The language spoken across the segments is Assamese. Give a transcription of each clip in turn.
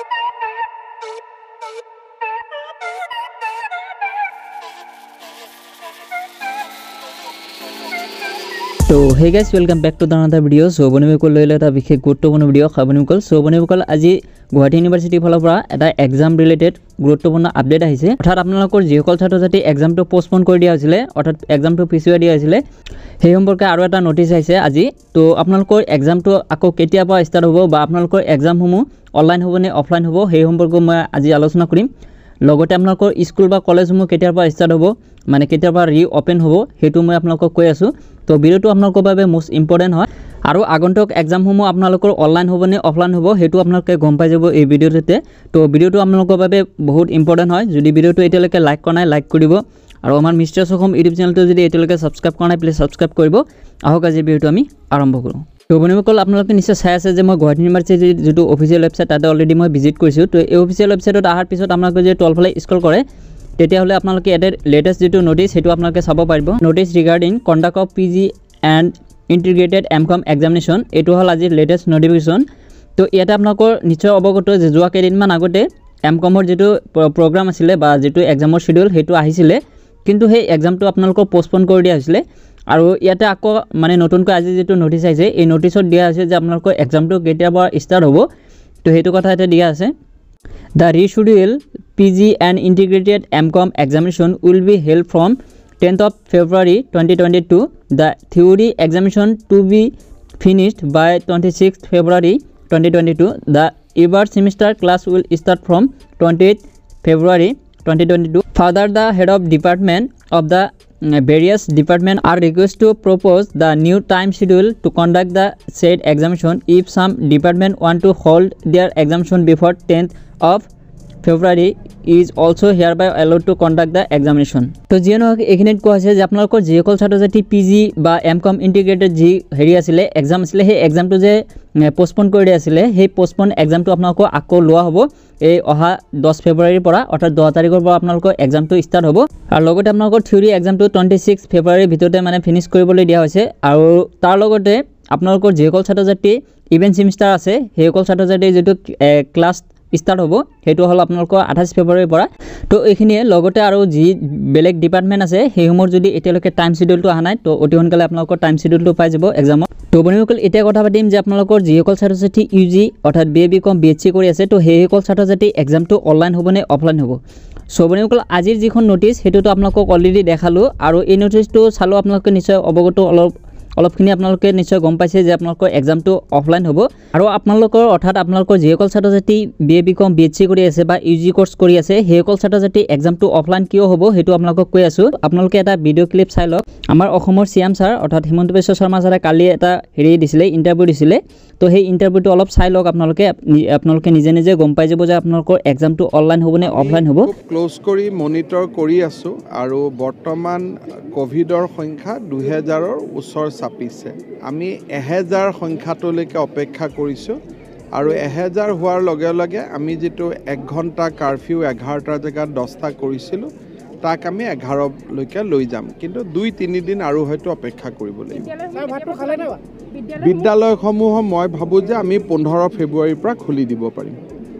तो hey guys welcome back to the another video. So बनिबकल लैले এটা বিশেষ গুৰুত্বপূৰ্ণ ভিডিও খাবনিবকল। সো বনিবকল আজি গুৱাহাটী ইউনিভাৰ্সিটি ফালৰ পৰা এটা এক্সাম ৰিলেটেড গুৰুত্বপূৰ্ণ আপডেট আহিছে। অৰ্থাৎ আপোনালোকৰ যিসকল ছাত্ৰ-ছাত্ৰী এক্সামটো পোষ্টপোন কৰি দিয়া হৈছিল, অৰ্থাৎ এক্সামটো পিছুৱাই দিয়া হৈছিল, সেই সম্পৰ্কে আৰু এটা নোটিছ আহিছে আজি। তো আপোনালোকৰ এক্সামটো আকৌ কেতিয়া পৰা ষ্টাৰ্ট হ'ব বা আপোনালোকৰ এক্সামসমূহ অনলাইন হ'ব নে অফলাইন হ'ব সেই সম্পৰ্কে মই আজি আলোচনা কৰিম। লগতে আপোনালোকৰ স্কুল বা কলেজসমূহ কেতিয়াৰ পৰা ষ্টাৰ্ট হ'ব মানে কেতিয়াৰ পৰা ৰিঅপেন হ'ব সেইটো মই আপোনালোকক কৈ আছোঁ। তো ভিডিওটো আপোনালোকৰ বাবে মোষ্ট ইম্পৰ্টেণ্ট হয় আৰু আগন্তুক এক্সামসমূহ আপোনালোকৰ অনলাইন হ'ব নে অফলাইন হ'ব সেইটো আপোনালোকে গম পাই যাব এই ভিডিওটোতে। তো ভিডিওটো আপোনালোকৰ বাবে বহুত ইম্পৰ্টেণ্ট হয়। যদি ভিডিওটো এতিয়ালৈকে লাইক কৰা নাই লাইক কৰিব আৰু আমাৰ মিষ্টাৰ অসম ইউটিউব চেনেলটো যদি এতিয়ালৈকে ছাবস্ক্ৰাইব কৰা নাই প্লিজ ছাবস্ক্ৰাইব কৰিব। আহক আজি ভিডিওটো আমি আৰম্ভ কৰোঁ। তো বন্ধুসকল আপোনালোকে নিশ্চয় চাই আছে যে মই গুৱাহাটী ইউনিভাৰ্চিটিৰ যিটো অফিচিয়েল ৱেবছাইট তাতে অলৰেডি মই ভিজিট কৰিছোঁ। তো এই অফিচিয়েল ৱেবছাইটত অহাৰ পিছত আপোনালোকে যদি তলফালে স্ক্ৰল কৰে তেতিয়াহ'লে আপোনালোকে ইয়াতে লেটেষ্ট যিটো নোটিছ সেইটো আপোনালোকে চাব পাৰিব। Notice regarding conduct of PG and integrated M.Com examination, এইটো হ'ল আজিৰ লেটেষ্ট নটিফিকেশ্যন। তো ইয়াতে আপোনালোকৰ নিশ্চয় অৱগত যে যোৱা কেইদিনমান আগতে M.Com-ৰ যিটো প্ৰগ্ৰাম আছিলে বা যিটো এক্সামৰ শিডিউল সেইটো আহিছিলে, কিন্তু সেই এক্সামটো আপোনালোকৰ পোষ্টপন কৰি দিয়া হৈছিলে। আৰু ইয়াতে আকৌ মানে নতুনকৈ আজি যিটো নোটিছ আহিছে এই নোটিছত দিয়া হৈছে যে আপোনালোকৰ এক্সামটো কেতিয়াৰ পৰা ষ্টাৰ্ট হ'ব। তো সেইটো কথা ইয়াতে দিয়া আছে। The rescheduled PG and integrated M.Com examination will be held from 10th of February 2022. The theory examination to be finished by 26th February 2022. The ever semester class will start from 28th February 2022. Further, the head of department of the various departments are requested to propose the new time schedule to conduct the said examination. If some department want to hold their examination before 10th of February is also hereby allowed to conduct the examination. তো যিয়ে নহওক এইখিনিত কোৱা হৈছে যে আপোনালোকৰ যিসকল ছাত্ৰ-ছাত্ৰী PG বা M.Com ইণ্টিগ্ৰেটেড যি হেৰি আছিলে এক্সাম আছিলে সেই এক্সামটো যে পোষ্টপন কৰি দিয়া আছিলে সেই পোষ্টপন এক্সামটো আপোনালোকক আকৌ লোৱা হ'ব এই অহা 10 ফেব্ৰুৱাৰীৰ পৰা, অৰ্থাৎ 10 তাৰিখৰ পৰা আপোনালোকৰ এক্সামটো ষ্টাৰ্ট হ'ব। আৰু লগতে আপোনালোকৰ থিয়ৰী এক্সামটো 26 ফেব্ৰুৱাৰীৰ ভিতৰতে মানে ফিনিছ কৰিবলৈ দিয়া হৈছে। আৰু তাৰ লগতে আপোনালোকৰ যিসকল ছাত্ৰ-ছাত্ৰী ইভেণ্ট ছেমিষ্টাৰ আছে সেইসকল ছাত্ৰ-ছাত্ৰীৰ যিটো ক্লাছ ষ্টাৰ্ট হ'ব সেইটো হ'ল আপোনালোকৰ 28 ফেব্ৰুৱাৰীৰ পৰা। তো এইখিনিয়ে লগতে আৰু যি বেলেগ ডিপাৰ্টমেণ্ট আছে সেইসমূহৰ যদি এতিয়ালৈকে টাইম শিডিউলটো অহা নাই তো অতি সোনকালে আপোনালোকৰ টাইম শিডিউলটো পাই যাব এক্সামত। তো বন্ধুসকল এতিয়া কথা পাতিম যে আপোনালোকৰ যিসকল ছাত্ৰ-ছাত্ৰী UG অৰ্থাৎ BA BCom BSc কৰি আছে তো সেইসকল ছাত্ৰ-ছাত্ৰী এক্সামটো অনলাইন হ'ব নে অফলাইন হ'ব। চ' বন্ধুসকল আজিৰ যিখন নোটিছ সেইটোতো আপোনালোকক অলৰেডি দেখালোঁ আৰু এই নোটিছটো চালোঁ আপোনালোকে নিশ্চয় অৱগত অলপখিনি আপোনালোকে নিশ্চয় গম পাইছে যে আপোনালোকৰ এক্সামটো অফলাইন হ'ব। আৰু আপোনালোকৰ অৰ্থাৎ আপোনালোকৰ যিসকল ছাত্ৰ-ছাত্ৰী BA BCom BSc কৰি আছে বা UG কোৰ্চ কৰি আছে সেইসকল ছাত্ৰ-ছাত্ৰী এক্সামটো অফলাইন কিয় হ'ব সেইটো আপোনালোকক কৈ আছোঁ। আপোনালোকে এটা ভিডিঅ' ক্লিপ চাই লওক। আমাৰ অসমৰ CM ছাৰ অৰ্থাৎ হিমন্ত বিশ্ব শৰ্মা ছাৰে কালি এটা হেৰি দিছিলে ইণ্টাৰভিউ দিছিলে। তো সেই ইণ্টাৰভিউটো অলপ চাই লওক আপোনালোকে নিজে নিজে গম পাই যাব যে আপোনালোকৰ এক্সামটো অনলাইন হ'ব নে অফলাইন হ'ব। ক্লোজ কৰি মনিটৰ কৰি আছোঁ আৰু বৰ্তমান ক'ভিডৰ সংখ্যা 2000ৰ ওচৰ চাপিছে। আমি 1000 সংখ্যাটোলৈকে অপেক্ষা কৰিছোঁ আৰু 1000 হোৱাৰ লগে লগে আমি যিটো 1 ঘণ্টা কাৰফিউ 11টাৰ জেগাত 10টা কৰিছিলোঁ তাক আমি 11লৈকে লৈ যাম, কিন্তু 2-3 দিন আৰু হয়তো অপেক্ষা কৰিব লাগিব। বিদ্যালয়সমূহ মই ভাবোঁ যে আমি 15 ফেব্ৰুৱাৰীৰ পৰা খুলি দিব পাৰিম।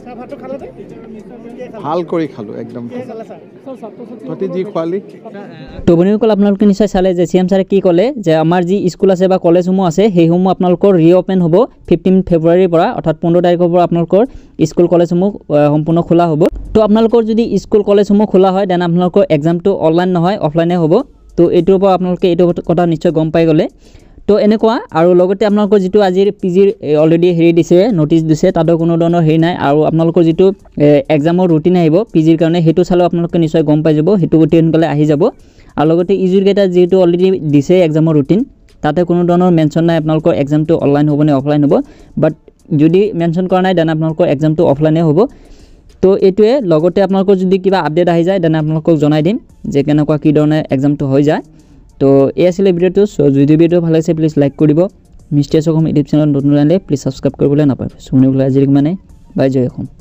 ভাল কৰি খালোঁ একদম তহঁতি যি খোৱালি। তো বন্ধুসকল আপোনালোকে নিশ্চয় চালে যে CM ছাৰে কি ক'লে যে আমাৰ যি স্কুল আছে বা কলেজসমূহ আছে সেইসমূহ আপোনালোকৰ ৰিঅপেন হ'ব 15 ফেব্ৰুৱাৰীৰ পৰা, অৰ্থাৎ 15 তাৰিখৰ পৰা আপোনালোকৰ স্কুল কলেজসমূহ সম্পূৰ্ণ খোলা হ'ব। তো আপোনালোকৰ যদি স্কুল কলেজসমূহ খোলা হয় দেন আপোনালোকৰ এক্সামটো অনলাইন নহয় অফলাইনে হ'ব। তো এইটোৰ পৰা আপোনালোকে এইটো কথা নিশ্চয় গম পাই গ'লে। তো এনেকুৱা আৰু লগতে আপোনালোকৰ যিটো আজিৰ PGৰ অলৰেডি হেৰি দিছে নোটিছ দিছে তাতো কোনো ধৰণৰ হেৰি নাই। আৰু আপোনালোকৰ যিটো এক্সামৰ ৰুটিন আহিব PGৰ কাৰণে সেইটো চালেও আপোনালোকে নিশ্চয় গম পাই যাব, সেইটো অতি সোনকালে আহি যাব। আৰু লগতে UGৰ কেইটা যিহেতু অলৰেডি দিছে এক্সামৰ ৰুটিন তাতে কোনো ধৰণৰ মেনশ্যন নাই আপোনালোকৰ এক্সামটো অনলাইন হ'ব নে অফলাইন হ'ব। বাট যদি মেনশ্যন কৰা নাই দেন আপোনালোকৰ এক্সামটো অফলাইনে হ'ব। তো এইটোৱে লগতে আপোনালোকৰ যদি কিবা আপডেট আহি যায় দেন আপোনালোকক জনাই দিম যে কেনেকুৱা কি ধৰণে এক্সামটো হৈ যায়। তো এই আছিলে ভিডিঅ'টো। চ' যদি ভিডিঅ' ভাল লাগিছে প্লিজ লাইক কৰিব। মিষ্টাৰ অসম ইউটিউব চেনেলত নতুন আহিলে প্লিজ ছাবস্ক্ৰাইব কৰিবলৈ নাপাহৰিব। শুনিবলৈ আজিলৈকে মানে বাই জয় অসম।